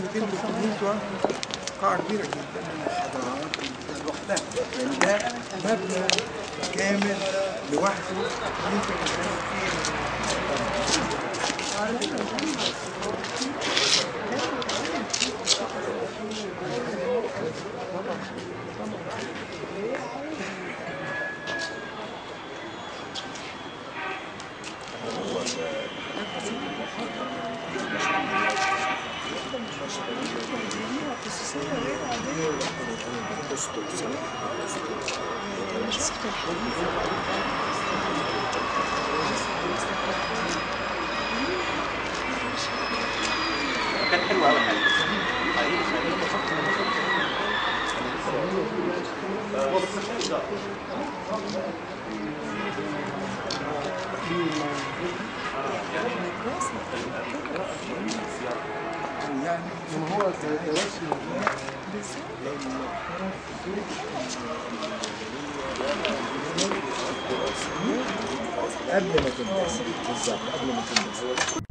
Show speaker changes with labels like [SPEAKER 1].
[SPEAKER 1] انك انتوا بتبنوا قاعة كبيرة جدا من الحضارات لوحدها، يعني ده مبنى كامل لوحده يمكن الناس فيه.
[SPEAKER 2] كان حلو قوي حقيقي.
[SPEAKER 1] يعني ما هو كراسي قبل ما تلبس بالظبط، قبل ما تلبس